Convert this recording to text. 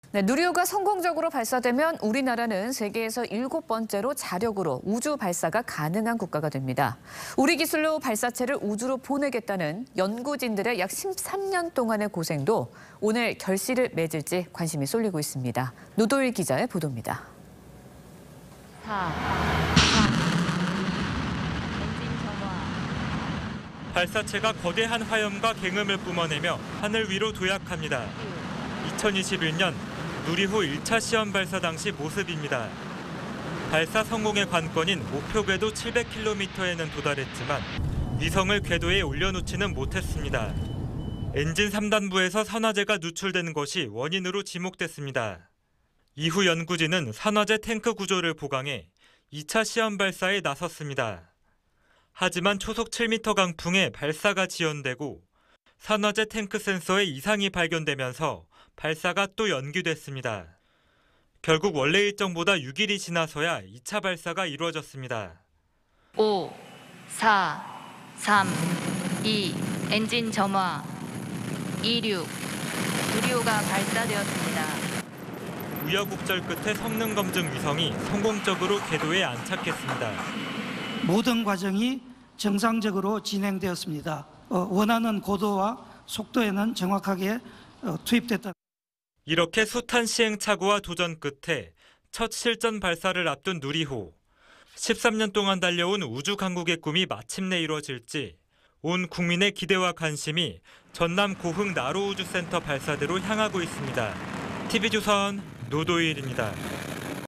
네, 누리호가 성공적으로 발사되면 우리나라는 세계에서 7번째로 자력으로 우주 발사가 가능한 국가가 됩니다. 우리 기술로 발사체를 우주로 보내겠다는 연구진들의 약 13년 동안의 고생도 오늘 결실을 맺을지 관심이 쏠리고 있습니다. 노도일 기자의 보도입니다. 4, 3, 엔진 점화. 발사체가 거대한 화염과 갱음을 뿜어내며 하늘 위로 도약합니다. 2021년 누리호 1차 시험 발사 당시 모습입니다. 발사 성공의 관건인 목표 궤도 700km에는 도달했지만 위성을 궤도에 올려놓지는 못했습니다. 엔진 3단부에서 산화제가 누출되는 것이 원인으로 지목됐습니다. 이후 연구진은 산화제 탱크 구조를 보강해 2차 시험 발사에 나섰습니다. 하지만 초속 7m 강풍에 발사가 지연되고 산화제 탱크 센서에 이상이 발견되면서 발사가 또 연기됐습니다. 결국 원래 일정보다 6일이 지나서야 2차 발사가 이루어졌습니다. 5, 4, 3, 2, 엔진 점화. 26, 누리호가 발사되었습니다. 우여곡절 끝에 성능 검증 위성이 성공적으로 궤도에 안착했습니다. 모든 과정이 정상적으로 진행되었습니다. 원하는 고도와 속도에는 정확하게 투입됐다. 이렇게 숱한 시행착오와 도전 끝에 첫 실전 발사를 앞둔 누리호. 13년 동안 달려온 우주 강국의 꿈이 마침내 이루어질지 온 국민의 기대와 관심이 전남 고흥 나로우주센터 발사대로 향하고 있습니다. TV조선 노도일입니다.